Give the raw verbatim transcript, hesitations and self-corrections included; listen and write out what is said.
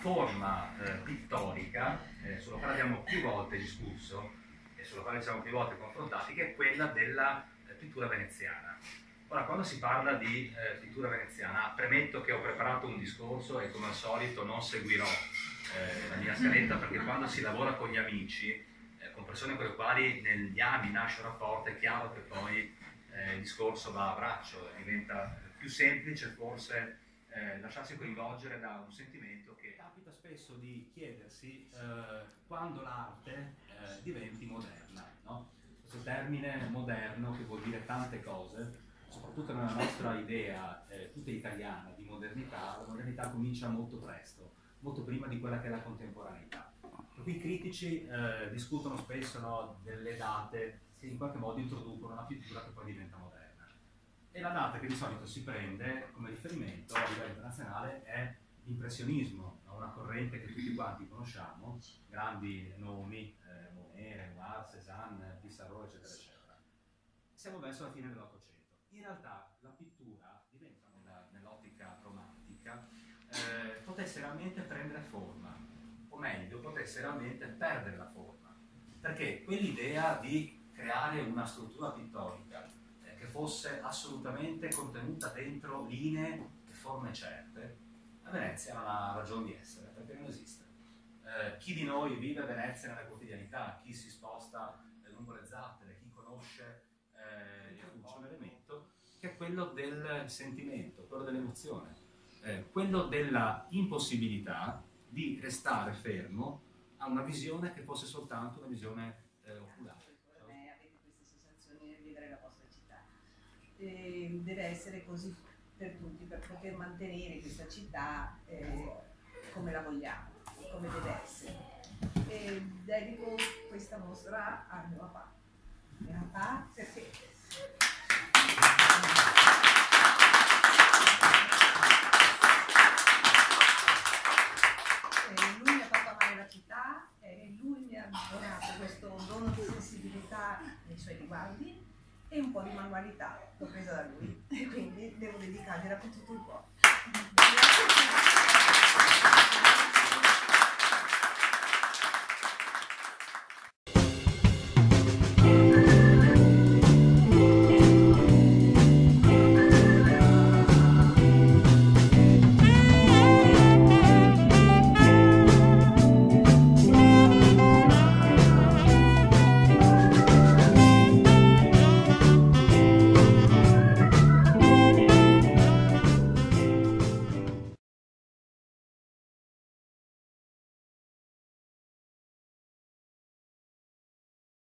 forma eh, pittorica eh, sulla quale abbiamo più volte discusso e sulla quale ci siamo più volte confrontati, che è quella della eh, pittura veneziana. Ora, quando si parla di eh, pittura veneziana, premetto che ho preparato un discorso e come al solito non seguirò eh, la mia scaletta, perché quando si lavora con gli amici, eh, con persone con le quali negli anni nasce un rapporto, è chiaro che poi eh, il discorso va a braccio, diventa più semplice forse eh, lasciarsi coinvolgere da un sentimento che capita spesso di chiedersi eh, quando l'arte eh, diventi moderna, no? Questo termine moderno, che vuol dire tante cose, soprattutto nella nostra idea eh, tutta italiana di modernità, la modernità comincia molto presto, molto prima di quella che è la contemporaneità. Per cui i critici eh, discutono spesso, no, delle date che in qualche modo introducono una pittura che poi diventa moderna. E la data che di solito si prende come riferimento a livello internazionale è l'impressionismo, una corrente che tutti quanti conosciamo, grandi nomi, eh, Monet, Renoir, Cézanne, Pissarro, eccetera, eccetera. Siamo verso la fine dell'Ottocento. In realtà la pittura diventa, nell'ottica romantica, eh, potesse realmente prendere forma, o meglio, potesse realmente perdere la forma, perché quell'idea di creare una struttura pittorica eh, che fosse assolutamente contenuta dentro linee e forme certe, a Venezia non ha ragione di essere, perché non esiste. Eh, chi di noi vive a Venezia nella quotidianità, chi si sposta eh, lungo le zattere, chi conosce eh, c'è un elemento che è quello del sentimento, quello dell'emozione, eh, quello della impossibilità di restare fermo a una visione che fosse soltanto una visione eh, oculare. Come avete queste sensazioni nel vivere la vostra città? E deve essere così per tutti, per poter mantenere questa città eh, come la vogliamo, come deve essere. E dedico questa mostra al mio papà. Mio papà, perché? Lui mi ha fatto amare la città e lui mi ha donato questo dono di sensibilità nei suoi riguardi e un po' di manualità l'ho presa da lui e quindi devo dedicargliela con tutto il cuore.